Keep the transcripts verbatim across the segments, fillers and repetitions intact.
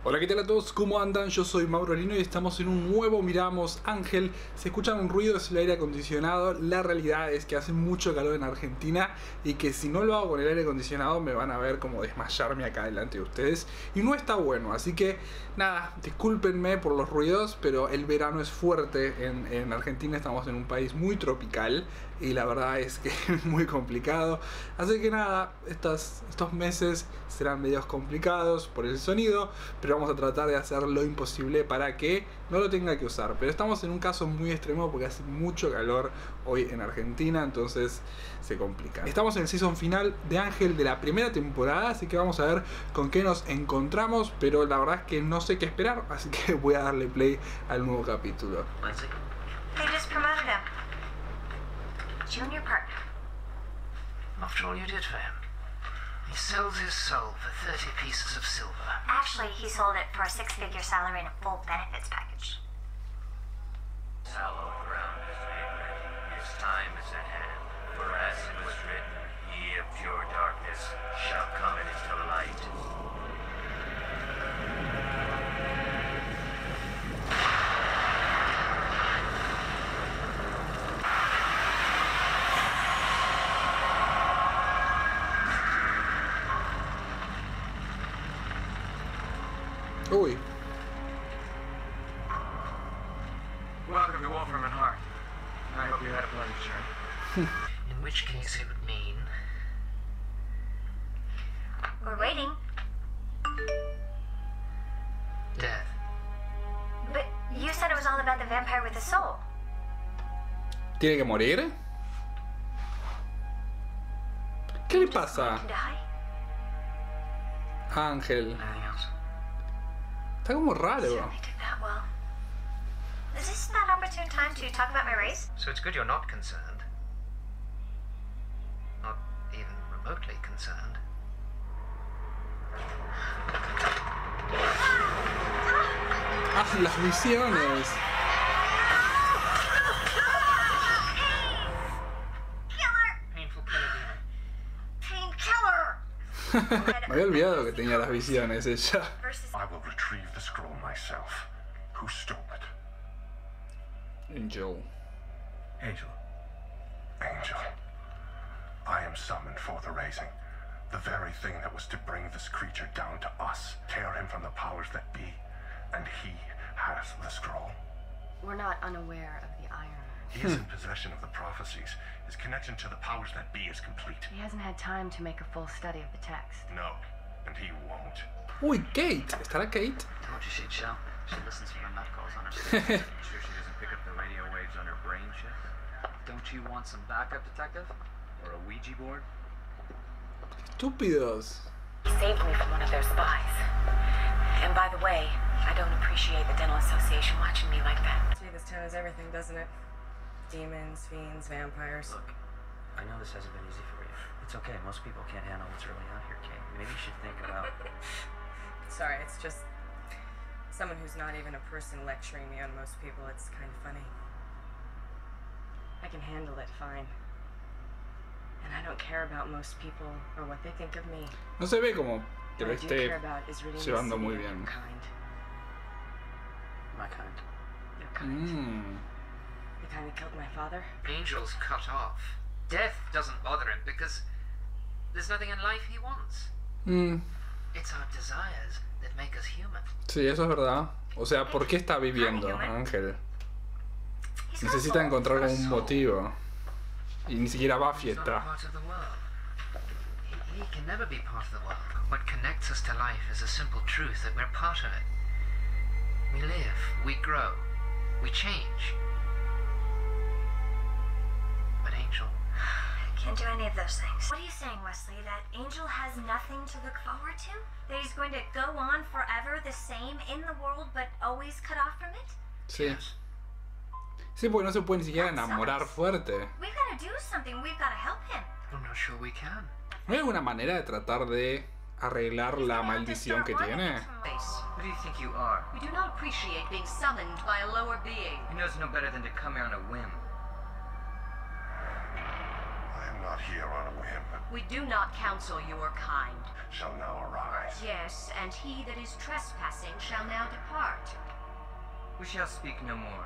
Hola, ¿qué tal a todos? ¿Cómo andan? Yo soy Mauro Lino y estamos en un nuevo Miramos Ángel. Se escuchan un ruido, es el aire acondicionado. La realidad es que hace mucho calor en Argentina y que si no lo hago con el aire acondicionado me van a ver como desmayarme acá delante de ustedes. Y no está bueno, así que nada, discúlpenme por los ruidos, pero el verano es fuerte en, en Argentina. Estamos en un país muy tropical y la verdad es que es muy complicado. Así que nada, estas, estos meses serán medios complicados por el sonido, pero vamos a tratar de hacer lo imposible para que no lo tenga que usar. Pero estamos en un caso muy extremo porque hace mucho calor hoy en Argentina, entonces se complica. Estamos en el season final de Ángel de la primera temporada, así que vamos a ver con qué nos encontramos, pero la verdad es que no sé qué esperar, así que voy a darle play al nuevo capítulo. They just promoted him. Junior partner. After all you did for him. He sells his soul for thirty pieces of silver. Actually, he sold it for a six-figure salary and a full benefits package. Hallowed ground is made ready. His time is at hand. For as it was written, ye of pure darkness shall come into the light. Uy. Welcome to Wolfram and Hart. I hope you had a pleasant journey. In which case it would mean... We're waiting. death. But you said it was all about the vampire with the soul. ¿Tiene que morir? ¿Qué le pasa? To die? Ángel. Anything else? Está como raro. Certainly did that well. Is this not opportune time to talk about my race? So it's good you're not concerned. Not even remotely concerned. Ah, las visiones. Killer! Painful killer. Painkiller! Me había olvidado que tenía las visiones ella. Versus I will retrieve the scroll myself. Who stole it? Angel. Angel. Angel. I am summoned for the raising. The very thing that was to bring this creature down to us. Tear him from the powers that be. And he has the scroll. We're not unaware of the Iron Man. He is in possession of the prophecies. His connection to the powers that be is complete. He hasn't had time to make a full study of the text. No. And he won't. Uy, Kate. ¿Estará Kate? Told you she'd show. She listens for the nut calls on her station. Sure she doesn't pick up the radio waves on her brain chip? Don't you want some backup, detective? Or a Ouija board? Estúpidos. He saved me from one of their spies. And by the way, I don't appreciate the Dental Association watching me like that. Gee, this town is everything, doesn't it? Demons, fiends, vampires. Look, I know this hasn't been easy for you. It's okay, most people can't handle what's really out here, Kate. Maybe you should think about... Sorry, it's just someone who's not even a person lecturing me on most people. It's kind of funny. I can handle it fine. And I don't care about most people or what they think of me. No se ve como que lo What I do esté care about is ridding the llevando city muy of bien. your kind. my kind. Your kind. Mm. The kind that killed my father. Angel's cut off. Death doesn't bother him because there's nothing in life he wants. Mm. It's our desires that make us human. Sí, eso es verdad. O sea, ¿por qué está viviendo Ángel? he's got Necesita soul. encontrar un motivo. Y ni siquiera Buffy He's not está. part of the world. He, he can never be part of the world. What connects us to life is a simple truth that we're part of it. We live, we grow, we change. But Angel, Can't do any of those things. What are you saying, Wesley? That Angel has nothing to look forward to? That he's going to go on forever the same in the world but always cut off from it? Sí. yes. Sí, porque no se puede ni siquiera enamorar fuerte. We've got to do something. We've got to help him. I'm not sure we can. ¿No hay alguna manera de tratar de arreglar la maldición que tiene? Who do you think you are? We do not appreciate being summoned by a lower being. He knows no better than to come here on a whim. I am not here on a whim. We do not counsel your kind. Shall now arise. Yes, and he that is trespassing shall now depart. We shall speak no more.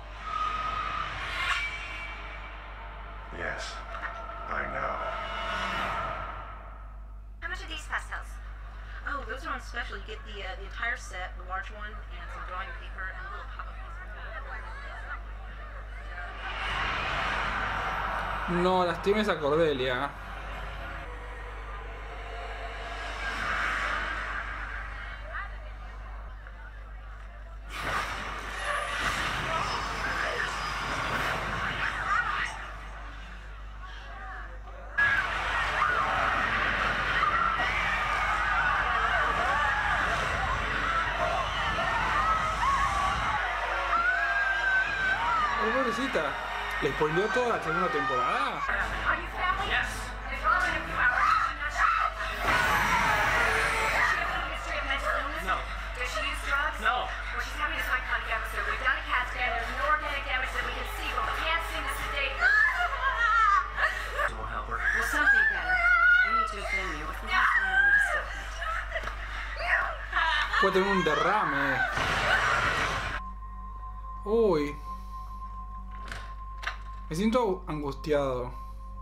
Yes, I know. How much are these pastels? Oh, those are on special. You get the uh, the entire set, the large one, and some drawing paper, and a little pop-up piece. No, lastimes a Cordelia. Ay, pobrecita. ¿Le spoileó toda la segunda temporada? Are you family? Yes. They're gone in a few hours. I'm not sure. Does she have any history of mental illness? No. Does she use drugs? No. Well, she's having a psychotic episode. We've done a CAT scan. There's no organic damage that we can see, but we can't seem to sedate. It won't help her. Well, something better. We need to examine you. If we can find a way to stop it. Puede tener un derrame. Uy. Me siento angustiado.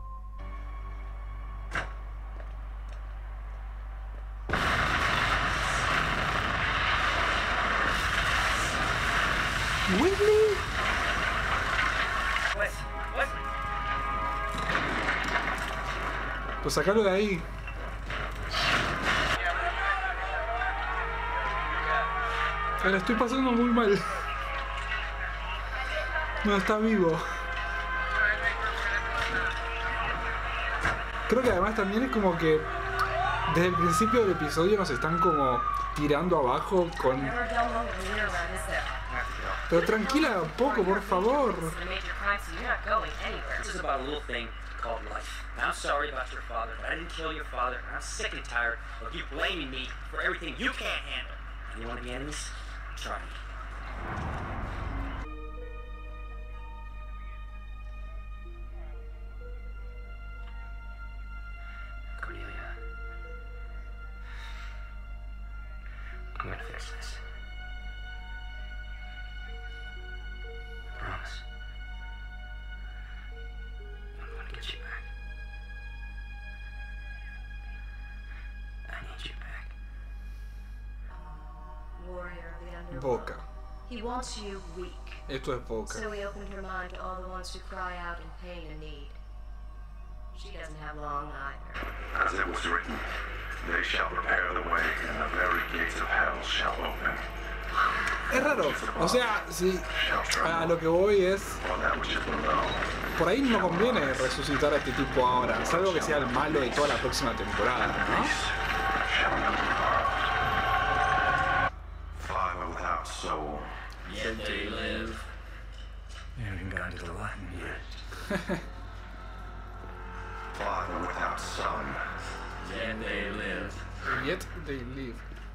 ¿Wesley? Wesley, Wesley. Pues sacalo de ahí. Me la estoy pasando muy mal. No está vivo. Creo que además también es como que desde el principio del episodio nos están como tirando abajo con... Never dull moment when you're around, is there? Pero tranquila un poco, por favor. This is a major crime, so you're not going anywhere. This is about a little thing called life. And I'm sorry about your father, but I didn't kill your father, and I'm sick and tired of you blaming me for everything you can't handle. And you want to be enemies? Try me. Cornelia. I'm gonna fix this. Promise. I'm gonna get you back. I need you back. Warrior of the underworld. Boca. He wants you weak. Esto es Boca. So he opened her mind to all the ones who cry out in pain and need. She doesn't have long either. As it was written, they shall prepare the way, and the very gates of hell shall open. Es raro. O sea, si a lo que voy es... For that which is below. Por ahí no conviene resucitar a este tipo ahora, salvo que sea el malo de toda la próxima temporada, ¿no? Shall not depart. Father without soul. Yet they live. You haven't gotten to the Latin yet. Father without son. Yet they live. Yet they live.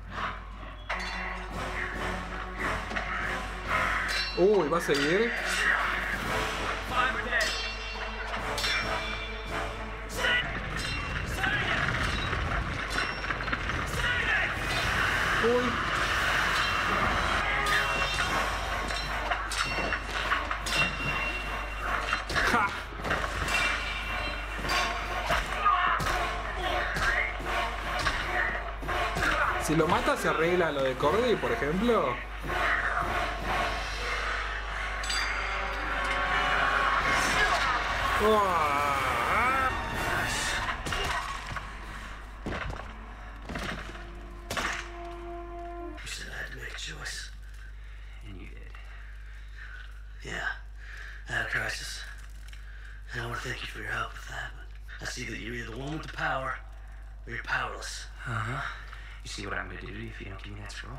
Uy, ¿va a seguir? Five are dead. Uy. Ja. Si lo mata se arregla lo de Cordy, por ejemplo. ¡Ah! You said I had to make a choice. And you did. Yeah, I had a crisis. And I want to thank you for your help with that, but I see that you're either the one with the power, or you're powerless. Uh-huh. You see what I'm gonna do to you if you don't give me that scroll?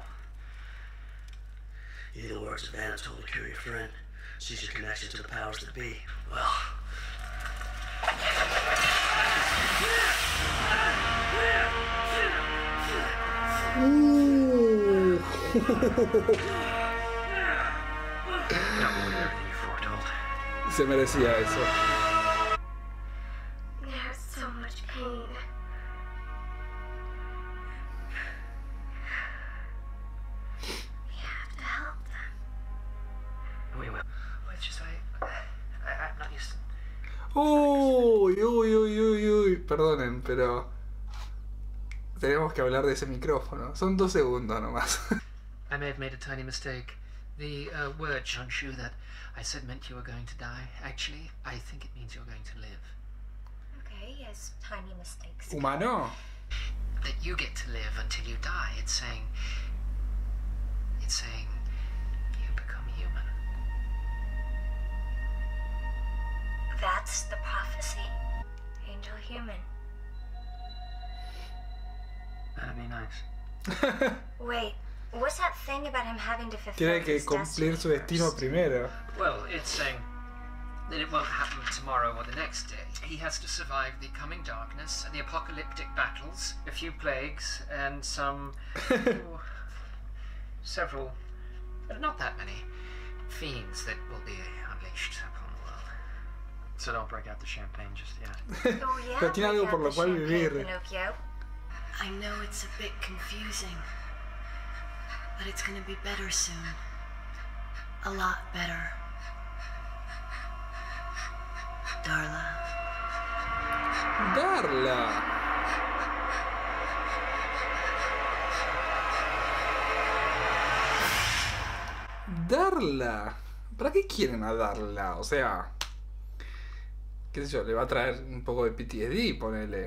In the words of Anna told to cure your friend, she's your connection to the powers that be. Well... Uh. Don't believe everything you foretold. Se merecía eso. Uy, uy, uy, uy, uy. Perdonen, pero tenemos que hablar de ese micrófono. Son dos segundos nomás. I may have made a tiny mistake. The uh, word Shanshu that I said meant you were going to die. Actually, I think it means you're going to live. Okay, yes, tiny mistakes. Humano. That you get to live until you die. It's saying... It's saying... You become human. That's the prophecy. Angel human. That'd be nice. Wait, what's that thing about him having to fulfill Tiene que his cumplir destiny su destino first? primero. Well, it's saying that it won't happen tomorrow or the next day. He has to survive the coming darkness, the apocalyptic battles, a few plagues, and some... oh, several... not that many fiends that will be unleashed upon the world. So don't break out the champagne just yet. Oh, yeah, Pero tiene algo break por out lo the cual champagne, vivir. Pinocchio. I know it's a bit confusing, but it's gonna be better soon. A lot better. Darla. Darla. Darla. ¿Para qué quieren a Darla? O sea, qué sé yo, le va a traer un poco de P T S D, ponele.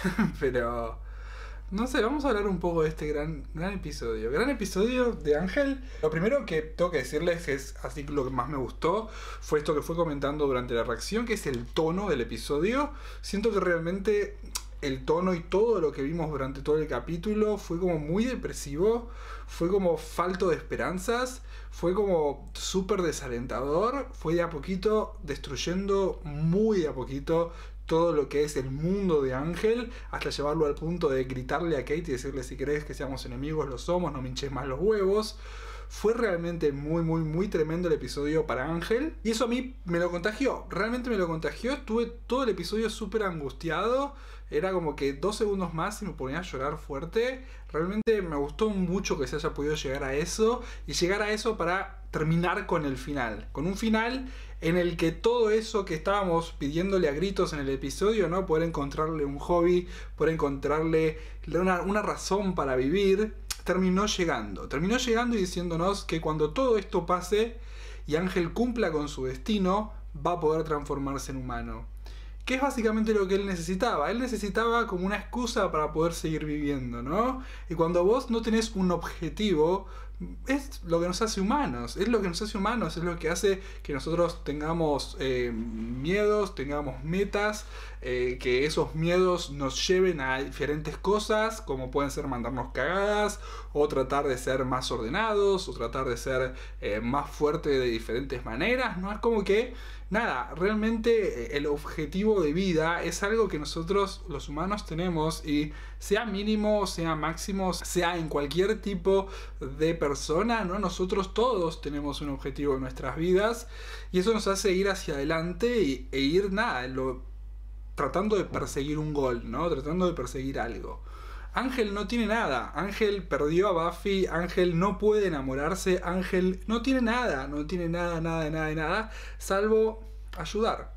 Pero no sé, vamos a hablar un poco de este gran, gran episodio. Gran episodio de Ángel. Lo primero que tengo que decirles es, así que lo que más me gustó, fue esto que fue comentando durante la reacción, que es el tono del episodio. Siento que realmente el tono y todo lo que vimos durante todo el capítulo fue como muy depresivo, fue como falto de esperanzas, fue como súper desalentador, fue de a poquito destruyendo muy de a poquito todo lo que es el mundo de Ángel, hasta llevarlo al punto de gritarle a Kate y decirle: si querés que seamos enemigos, lo somos, no me hinches más los huevos. Fue realmente muy, muy, muy tremendo el episodio para Ángel. Y eso a mí me lo contagió. Realmente me lo contagió. Estuve todo el episodio súper angustiado. Era como que dos segundos más y me ponía a llorar fuerte. Realmente me gustó mucho que se haya podido llegar a eso. Y llegar a eso para terminar con el final. Con un final en el que todo eso que estábamos pidiéndole a gritos en el episodio, ¿no? Poder encontrarle un hobby, poder encontrarle una, una razón para vivir, terminó llegando. Terminó llegando y diciéndonos que cuando todo esto pase y Ángel cumpla con su destino, va a poder transformarse en humano. Que es básicamente lo que él necesitaba. Él necesitaba como una excusa para poder seguir viviendo, ¿no? Y cuando vos no tenés un objetivo, es lo que nos hace humanos. Es lo que nos hace humanos. Es lo que hace que nosotros tengamos eh, miedos, tengamos metas, eh, que esos miedos nos lleven a diferentes cosas, como pueden ser mandarnos cagadas, o tratar de ser más ordenados, o tratar de ser eh, más fuerte de diferentes maneras, ¿no? Es como que nada, realmente el objetivo de vida es algo que nosotros los humanos tenemos, y sea mínimo, sea máximo, sea en cualquier tipo de persona, ¿no? Nosotros todos tenemos un objetivo en nuestras vidas, y eso nos hace ir hacia adelante y, e ir nada, lo, tratando de perseguir un gol, ¿no? Tratando de perseguir algo. Ángel no tiene nada. Ángel perdió a Buffy. Ángel no puede enamorarse. Ángel no tiene nada. No tiene nada, nada, nada, nada. Salvo ayudar.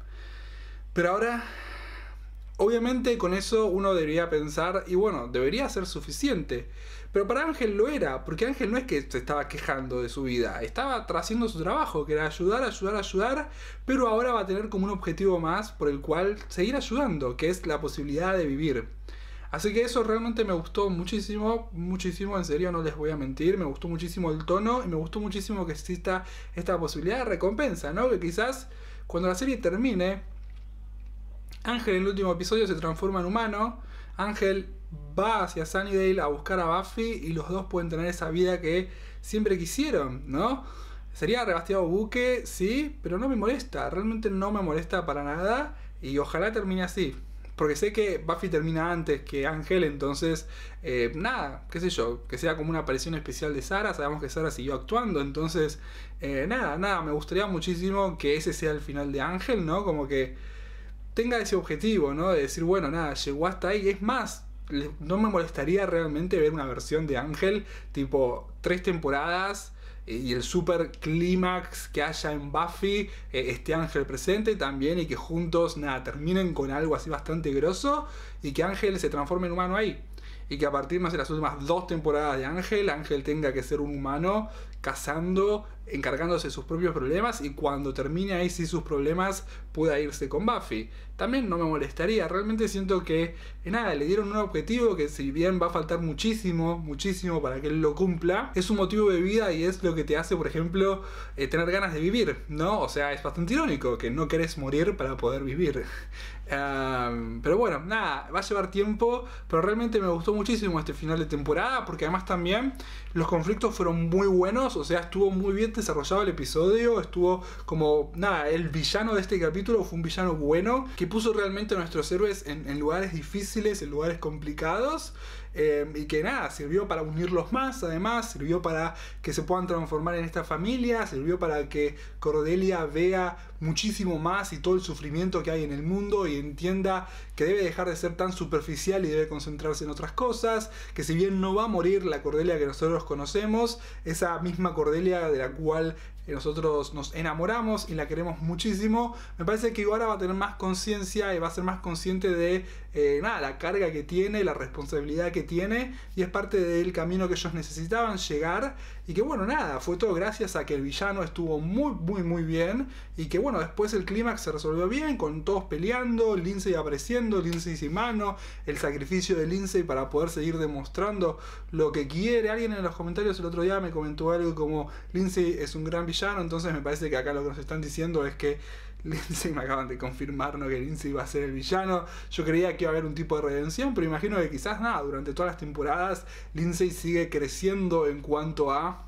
Pero ahora, obviamente con eso uno debería pensar, y bueno, debería ser suficiente. Pero para Ángel lo era. Porque Ángel no es que se estaba quejando de su vida. Estaba haciendo su trabajo, que era ayudar, ayudar, ayudar. Pero ahora va a tener como un objetivo más por el cual seguir ayudando, que es la posibilidad de vivir. Así que eso realmente me gustó muchísimo, muchísimo, en serio, no les voy a mentir. Me gustó muchísimo el tono y me gustó muchísimo que exista esta posibilidad de recompensa, ¿no? Que quizás cuando la serie termine, Ángel en el último episodio se transforma en humano, Ángel va hacia Sunnydale a buscar a Buffy y los dos pueden tener esa vida que siempre quisieron, ¿no? Sería Rebastiado Buque, sí, pero no me molesta, realmente no me molesta para nada, y ojalá termine así. Porque sé que Buffy termina antes que Ángel, entonces, eh, nada, qué sé yo, que sea como una aparición especial de Sarah. Sabemos que Sarah siguió actuando, entonces, eh, nada, nada, me gustaría muchísimo que ese sea el final de Ángel, ¿no? Como que tenga ese objetivo, ¿no? De decir, bueno, nada, llegó hasta ahí. Es más, no me molestaría realmente ver una versión de Ángel, tipo, tres temporadas, y el super clímax que haya en Buffy eh, esté Ángel presente también, y que juntos nada terminen con algo así bastante grosso y que Ángel se transforme en humano ahí. Y que a partir de las últimas dos temporadas de Ángel, Ángel tenga que ser un humano cazando, encargándose de sus propios problemas, y cuando termine ahí sí sus problemas pueda irse con Buffy. También no me molestaría, realmente siento que eh, nada, le dieron un objetivo que, si bien va a faltar muchísimo, muchísimo para que él lo cumpla, es un motivo de vida y es lo que te hace, por ejemplo, eh, tener ganas de vivir, ¿no? O sea, es bastante irónico que no querés morir para poder vivir. Um, pero bueno, nada, va a llevar tiempo, pero realmente me gustó muchísimo este final de temporada, porque además también los conflictos fueron muy buenos, o sea, estuvo muy bien desarrollado el episodio, estuvo como, nada, el villano de este capítulo fue un villano bueno, que puso realmente a nuestros héroes en, en lugares difíciles, en lugares complicados, eh, y que nada, sirvió para unirlos más, además, sirvió para que se puedan transformar en esta familia, sirvió para que Cordelia vea muchísimo más y todo el sufrimiento que hay en el mundo y entienda que debe dejar de ser tan superficial y debe concentrarse en otras cosas, que si bien no va a morir la Cordelia que nosotros conocemos, esa misma Cordelia de la cual nosotros nos enamoramos y la queremos muchísimo, me parece que ahora va a tener más conciencia y va a ser más consciente de eh, nada, la carga que tiene, la responsabilidad que tiene, y es parte del camino que ellos necesitaban llegar, y que bueno, nada, fue todo gracias a que el villano estuvo muy muy muy bien, y que bueno, después el clímax se resolvió bien, con todos peleando, Lindsay apareciendo, Lindsay sin mano, el sacrificio de Lindsay para poder seguir demostrando lo que quiere. Alguien en los comentarios el otro día me comentó algo como Lindsay es un gran villano, entonces me parece que acá lo que nos están diciendo es que Lindsay, me acaban de confirmar, ¿no?, que Lindsay va a ser el villano. Yo creía que iba a haber un tipo de redención, pero imagino que quizás nada, durante todas las temporadas Lindsay sigue creciendo en cuanto a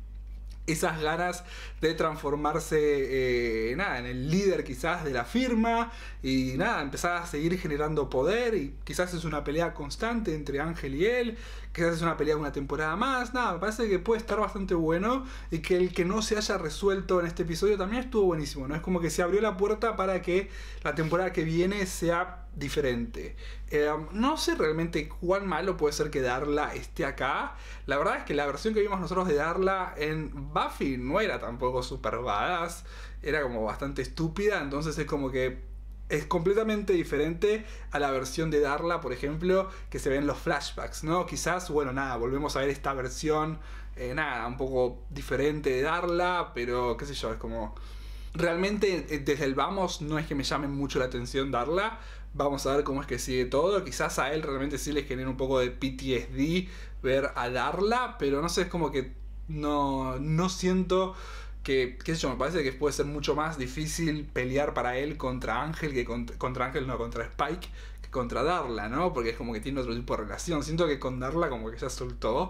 esas ganas de transformarse eh, nada, en el líder quizás de la firma, y nada, empezar a seguir generando poder, y quizás es una pelea constante entre Ángel y él, quizás es una pelea de una temporada más. Nada, me parece que puede estar bastante bueno, y que el que no se haya resuelto en este episodio también estuvo buenísimo, ¿no? Es como que se abrió la puerta para que la temporada que viene sea diferente. Eh, no sé realmente cuán malo puede ser que Darla esté acá. La verdad es que la versión que vimos nosotros de Darla en Buffy no era tampoco super badass, era como bastante estúpida, entonces es como que es completamente diferente a la versión de Darla, por ejemplo, que se ve en los flashbacks, ¿no? Quizás, bueno, nada, volvemos a ver esta versión, eh, nada, un poco diferente de Darla, pero qué sé yo, es como... Realmente desde el vamos no es que me llame mucho la atención Darla. Vamos a ver cómo es que sigue todo. Quizás a él realmente sí le genera un poco de P T S D ver a Darla, pero no sé, es como que no, no siento que, qué sé yo, me parece que puede ser mucho más difícil pelear para él contra Ángel, que contra, contra Ángel, no, contra Spike, que contra Darla, ¿no? Porque es como que tiene otro tipo de relación. Siento que con Darla como que ya soltó.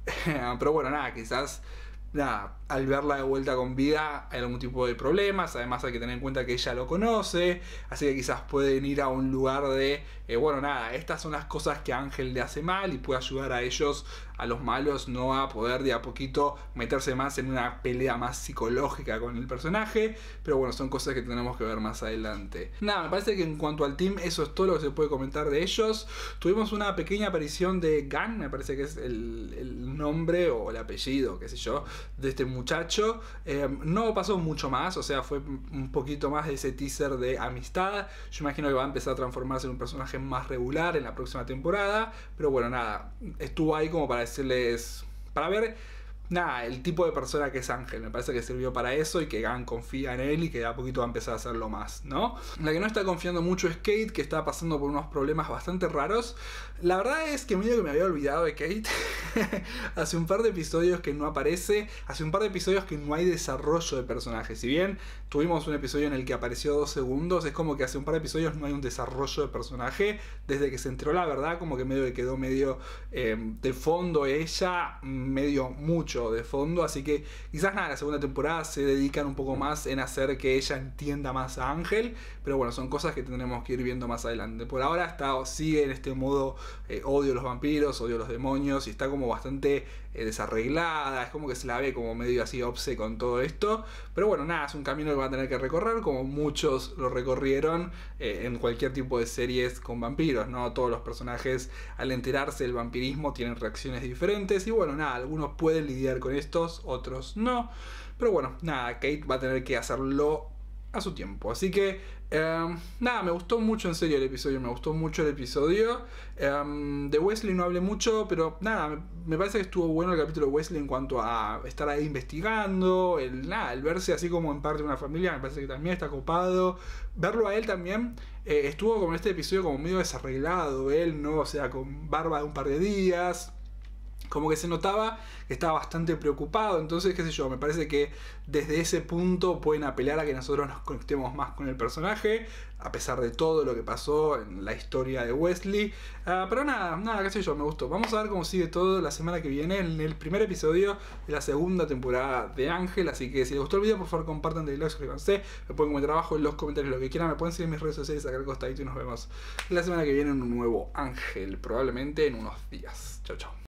Pero bueno, nada, quizás... Nada, al verla de vuelta con vida hay algún tipo de problemas. Además hay que tener en cuenta que ella lo conoce, así que quizás pueden ir a un lugar de eh, bueno, nada, estas son las cosas que Ángel le hace mal, y puede ayudar a ellos, a los malos, no a poder de a poquito meterse más en una pelea más psicológica con el personaje. Pero bueno, son cosas que tenemos que ver más adelante. Nada, me parece que en cuanto al team eso es todo lo que se puede comentar de ellos. Tuvimos una pequeña aparición de Gunn, me parece que es el, el nombre o el apellido, qué sé yo, de este muchacho. Eh, no pasó mucho más, o sea, fue un poquito más de ese teaser de amistad. Yo imagino que va a empezar a transformarse en un personaje más regular en la próxima temporada, pero bueno, nada, estuvo ahí como para decirles, para ver, nada, el tipo de persona que es Ángel. Me parece que sirvió para eso, y que Gunn confía en él y que de a poquito va a empezar a hacerlo más, ¿no? La que no está confiando mucho es Kate, que está pasando por unos problemas bastante raros. La verdad es que medio que me había olvidado de Kate. Hace un par de episodios que no aparece, hace un par de episodios que no hay desarrollo de personaje. Si bien tuvimos un episodio en el que apareció dos segundos, es como que hace un par de episodios no hay un desarrollo de personaje. Desde que se enteró, la verdad, como que medio que quedó medio eh, de fondo ella, medio mucho de fondo, así que quizás nada, la segunda temporada se dedican un poco más en hacer que ella entienda más a Ángel, pero bueno, son cosas que tendremos que ir viendo más adelante. Por ahora está, sigue en este modo eh, odio a los vampiros, odio a los demonios, y está como bastante eh, desarreglada, es como que se la ve como medio así obse con todo esto, pero bueno, nada, es un camino que va a tener que recorrer, como muchos lo recorrieron eh, en cualquier tipo de series con vampiros, ¿no? Todos los personajes al enterarse del vampirismo tienen reacciones diferentes y bueno, nada, algunos pueden lidiar con estos, otros no, pero bueno, nada, Kate va a tener que hacerlo a su tiempo, así que eh, nada, me gustó mucho en serio el episodio, me gustó mucho el episodio. eh, de Wesley no hablé mucho, pero nada, me, me parece que estuvo bueno el capítulo de Wesley en cuanto a estar ahí investigando, el, nada, el verse así como en parte de una familia, me parece que también está copado, verlo a él también, eh, estuvo como en este episodio como medio desarreglado él, ¿no? O sea, con barba de un par de días, como que se notaba que estaba bastante preocupado, entonces qué sé yo, me parece que desde ese punto pueden apelar a que nosotros nos conectemos más con el personaje, a pesar de todo lo que pasó en la historia de Wesley, uh, pero nada, nada, qué sé yo, me gustó. Vamos a ver cómo sigue todo la semana que viene en el primer episodio de la segunda temporada de Ángel, así que si les gustó el video, por favor compartan, denle like, suscríbanse, me pueden comentar abajo en los comentarios lo que quieran, me pueden seguir en mis redes sociales acá al costadito y nos vemos la semana que viene en un nuevo Ángel, probablemente en unos días. Chau, chau.